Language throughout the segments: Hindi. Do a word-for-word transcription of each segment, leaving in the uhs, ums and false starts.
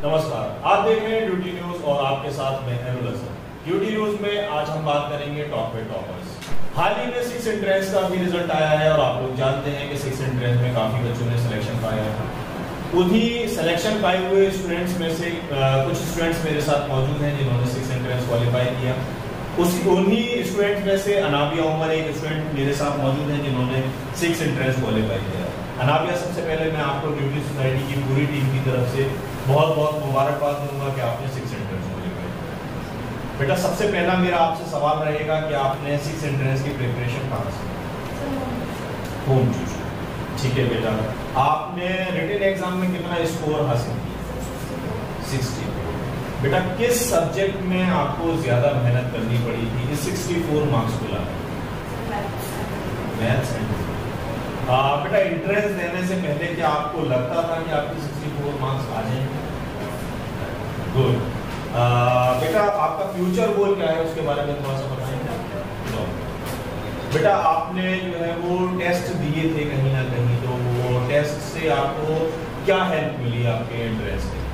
नमस्कार, आप देख रहे हैं ड्यूटी न्यूज और आपके साथ मैं हैरुल हसन। ड्यूटी न्यूज में आज हम बात करेंगे टॉप पे टॉपर्स। हाल ही में सिक्स एंट्रेंस का भी रिजल्ट आया है और आप लोग जानते हैं कि सिक्स एंट्रेंस में काफी बच्चों ने सिलेक्शन पाया है। उन्हीं सिलेक्शन पाए हुए स्टूडेंट्स में से आ, कुछ स्टूडेंट्स मेरे साथ मौजूद हैं जिन्होंने सिक्स एंट्रेंस क्वालिफाई किया। उस उन्हीं स्टूडेंट्स में से अनाबिया उमर एक स्टूडेंट मेरे साथ मौजूद हैं जिन्होंने सिक्स एंट्रेंस क्वालिफाई किया। अनाबिया, सबसे पहले मैं आपको ड्यूटी सोसाइटी की पूरी टीम की तरफ से बहुत बहुत मुबारकबाद दूंगा कि आपने सिक्स एंट्रेंस क्वालिफाई किया। बेटा, सबसे पहला मेरा आपसे सवाल रहेगा कि आपने सिक्स एंट्रेंस की प्रिपरेशन कहाँ से? Home tuition. ठीक है बेटा, आपने रिटन एग्जाम में कितना स्कोर हासिल किया? सिक्सटी। बेटा, किस सब्जेक्ट में आपको ज्यादा मेहनत करनी पड़ी थी इस सिक्सटी फोर मार्क्स को लाने? मैथ्स एंड आ, बेटा, एंट्रेंस देने से पहले क्या आपको लगता था कि आपके सिक्सटी फोर मार्क्स आ जाएंगे? गुड। बेटा, आपका फ्यूचर गोल क्या है उसके बारे में थोड़ा सा बताएंगे? बेटा, आपने जो है वो टेस्ट दिए थे कहीं ना कहीं, तो वो टेस्ट से आपको क्या हेल्प मिली आपके एंट्रेंस में?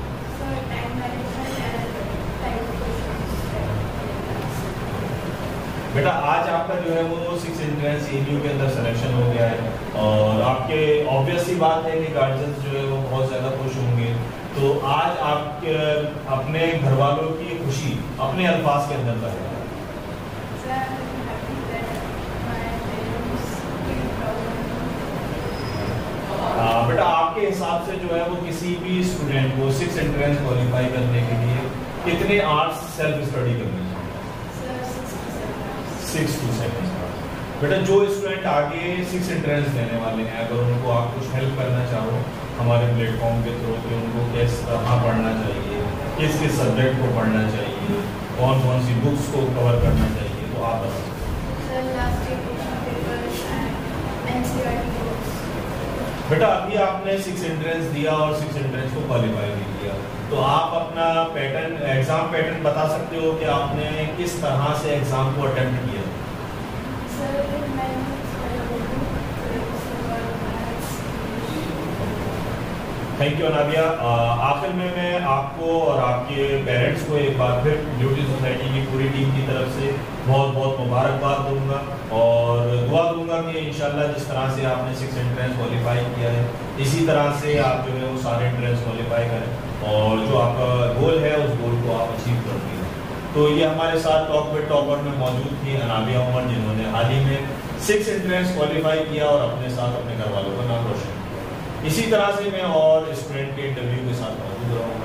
बेटा, आज आपका जो है वो सिक्स एंट्रेंस एमयू के अंदर सिलेक्शन हो गया है और आपके ऑब्वियस सी बात है कि गार्जियंस जो है वो बहुत ज़्यादा खुश होंगे। तो आज आप अपने घर वालों की खुशी अपने अल्फाज के अंदर बताएं। बेटा, आपके हिसाब से जो है वो किसी भी स्टूडेंट को सिक्स एंट्रेंस क्वालिफाई करने के लिए कितने आवर्स सेल्फ स्टडी करनी चाहिए? Six to seven. बेटा, जो स्टूडेंट आगे सिक्स एंट्रेंस देने वाले हैं, अगर उनको आप कुछ हेल्प करना चाहो हमारे प्लेटफॉर्म के थ्रू कि उनको किस तरह पढ़ना चाहिए, किस किस सब्जेक्ट को पढ़ना चाहिए, कौन कौन सी बुक्स को कवर करना चाहिए, तो आप बताओ। बेटा, अभी आपने सिक्स एंट्रेंस दिया और सिक्स एंट्रेंस को क्वालिफाई भी किया, तो आप अपना पैटर्न, एग्जाम पैटर्न बता सकते हो कि आपने किस तरह से एग्जाम को अटेम्प्ट किया? Thank you Anabia. आखिर में मैं आपको और आपके पेरेंट्स को एक बार फिर ड्यूटी सोसाइटी की पूरी टीम की तरफ से बहुत बहुत मुबारकबाद दूंगा और दुआ दूंगा कि इंशाल्लाह जिस तरह से आपने सिक्स एंट्रेंस क्वालिफाई किया है इसी तरह से आप जो है वो सारे एंट्रेंस क्वालिफाई करें और जो आपका गोल है उस गोल को आप अचीव कर दिए। तो ये हमारे साथ टॉप पे टॉपर में मौजूद थी अनाबिया उमर, जिन्होंने हाल ही में सिक्स एंट्रेंस क्वालिफाई किया और अपने साथ अपने घर वालों का नाम रोशन किया। इसी तरह से मैं और स्टूडेंट के इंटरव्यू के साथ मौजूद रहूँगा।